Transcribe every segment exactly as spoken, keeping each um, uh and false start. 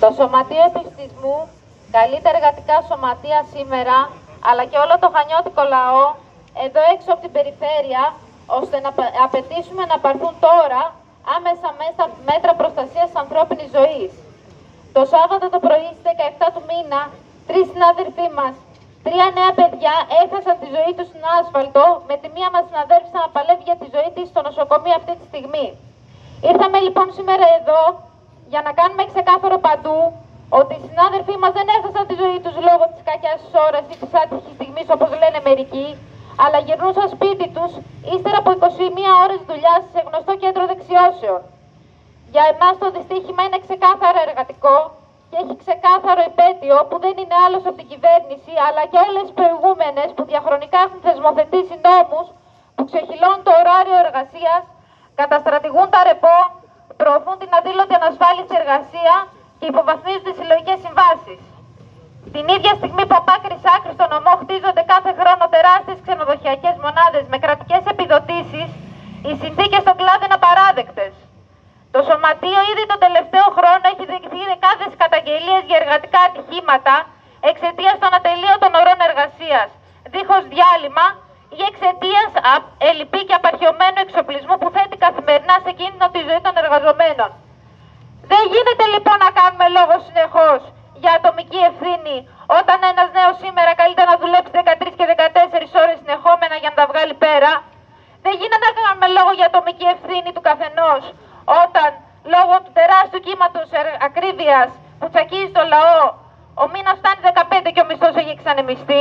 Το Σωματείο Επιστημισμού καλεί τα εργατικά σωματεία σήμερα, αλλά και όλο το χανιώτικο λαό, εδώ έξω από την περιφέρεια, ώστε να απαιτήσουμε να πάρθουν τώρα άμεσα μέσα μέτρα προστασίας της ανθρώπινης ζωής. Το Σάββατο το πρωί στις δεκαεπτά του μήνα, τρεις συνάδελφοί μας, τρία νέα παιδιά έχασαν τη ζωή τους στον άσφαλτο, με τη μία μας συναδέλφισσα να παλεύει για τη ζωή της στο νοσοκομείο αυτή τη στιγμή. Ήρθαμε λοιπόν σήμερα εδώ για να κάνουμε ξεκάθαρο παντού ότι οι συνάδελφοί μας δεν έχασαν τη ζωή τους λόγω της κακιάς ώρας ή της άτυχης στιγμής, όπως λένε μερικοί, αλλά γυρνούσαν σπίτι τους ύστερα από είκοσι μία ώρες δουλειάς σε γνωστό κέντρο δεξιώσεων. Για εμάς το δυστύχημα είναι ξεκάθαρα εργατικό και έχει ξεκάθαρο επέτειο που δεν είναι άλλος από την κυβέρνηση, αλλά και όλες τις προηγούμενες που διαχρονικά έχουν θεσμοθετήσει νόμους που ξεχυλώνουν το ωράριο εργασίας, καταστρατηγούν τα ρεπό, προωθούν την αδήλωτη ανασφάλιση εργασία και υποβαθμίζουν τις συλλογικές συμβάσεις. Την ίδια στιγμή που από άκρη σ' άκρη στο νομό χτίζονται κάθε χρόνο τεράστιες ξενοδοχειακές μονάδες με κρατικές επιδοτήσεις, οι συνθήκες στον κλάδο είναι απαράδεκτες. Το Σωματείο ήδη τον τελευταίο χρόνο έχει διεκδικήσει δεκάδες καταγγελίες για εργατικά ατυχήματα εξαιτίας των ατελείωτων ωρών εργασίας, δίχως διάλειμμα ή εξαιτίας ελλειπή και απαρχαιωμένου εξοπλισμού που θέτει καθημερινά σε κίνδυνο τη ζωή των εργαζομένων. Δεν γίνεται λοιπόν να κάνουμε λόγο συνεχώς για ατομική ευθύνη, όταν ένας νέος σήμερα καλείται να δουλέψει δεκατρείς και δεκατέσσερις ώρες συνεχόμενα για να τα βγάλει πέρα. Δεν γίνεται να κάνουμε λόγο για ατομική ευθύνη του καθενός, όταν λόγω του τεράστιου κύματος ακρίβειας που τσακίζει το λαό, ο μήνας φτάνει δεκαπέντε και ο μισθός έχει εξανεμιστεί.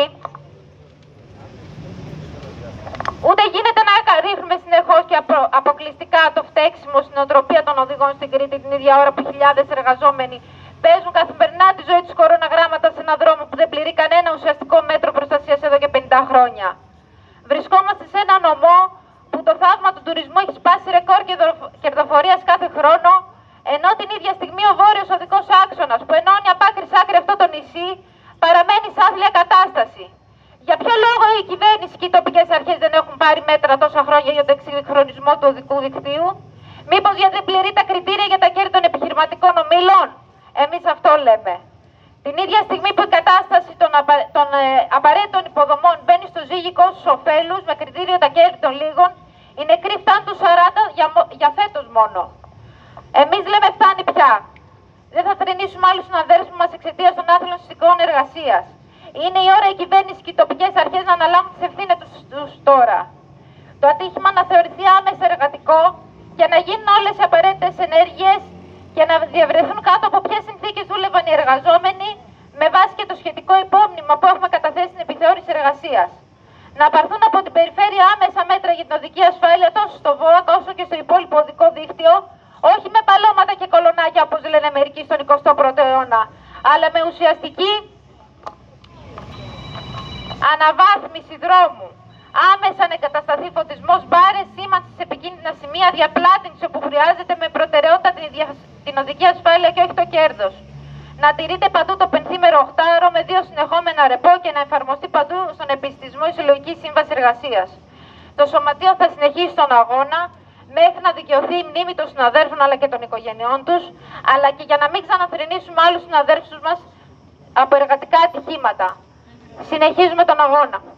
Ούτε γίνεται να ρίχνουμε συνεχώς και απο, αποκλειστικά το φταίξιμο στην οτροπία των οδηγών στην Κρήτη την ίδια ώρα που χιλιάδες εργαζόμενοι παίζουν καθημερινά τη ζωή τους κοροναγράμματα σε έναν δρόμο που δεν πληρεί κανένα ουσιαστικό μέτρο προστασίας εδώ και πενήντα χρόνια. Βρισκόμαστε σε ένα νομό που το θαύμα του τουρισμού έχει σπάσει ρεκόρ κερδοφορίας κάθε χρόνο, ενώ την ίδια στιγμή ο βόρειος οδικός άξονας που ενώνει από άκρη σ' άκρη αυτό το νησί παραμένει σε άθλια κατάσταση. Για ποιο λόγο η κυβέρνηση και οι τοπικές αρχές δεν έχουν πάρει μέτρα τόσα χρόνια για τον εξυγχρονισμό του οδικού δικτύου? Μήπως γιατί δεν πληρεί τα κριτήρια για τα κέρδη των επιχειρηματικών ομίλων? Εμείς αυτό λέμε. Την ίδια στιγμή που η κατάσταση των, απα... των ε, απαραίτητων υποδομών μπαίνει στο ζύγικο στους ωφέλους με κριτήριο τα κέρδη των λίγων, οι νεκροί φτάνουν τους σαράντα για, για φέτος μόνο. Εμείς λέμε φτάνει πια. Δεν θα θρηνήσουμε άλλους συναδέλφους μας εξαιτίας των άθλιων συνθηκών εργασίας. Είναι η ώρα η κυβέρνηση και οι τοπικές αρχές να αναλάβουν τις ευθύνες τους τώρα. Το ατύχημα να θεωρηθεί άμεσα εργατικό και να γίνουν όλες οι απαραίτητες ενέργειες και να διευρεθούν κάτω από ποιες συνθήκες δούλευαν οι εργαζόμενοι με βάση και το σχετικό υπόμνημα που έχουμε καταθέσει στην επιθεώρηση εργασίας. Να πάρθουν από την περιφέρεια άμεσα μέτρα για την οδική ασφάλεια τόσο στο ΒΟΑΚ όσο και στο υπόλοιπο οδικό δίκτυο, όχι με παλώματα και κολονάκια όπως λένε μερικοί στον εικοστό πρώτο αιώνα, αλλά με ουσιαστική αναβάθμιση δρόμου. Άμεσα να εγκατασταθεί φωτισμός, μπάρες, σήμανση σε επικίνδυνα σημεία, διαπλάτηνση όπου χρειάζεται με προτεραιότητα την, δια... την οδική ασφάλεια και όχι το κέρδος. Να τηρείται παντού το πενθήμερο οχτάωρο με δύο συνεχόμενα ρεπό και να εφαρμοστεί παντού στον επιστησμό η συλλογική σύμβαση εργασίας. Το Σωματείο θα συνεχίσει τον αγώνα μέχρι να δικαιωθεί η μνήμη των συναδέρφων αλλά και των οικογενειών τους, αλλά και για να μην ξαναθρηνήσουμε άλλους συναδέρφους μας από εργατικά ατυχήματα. Συνεχίζουμε τον αγώνα.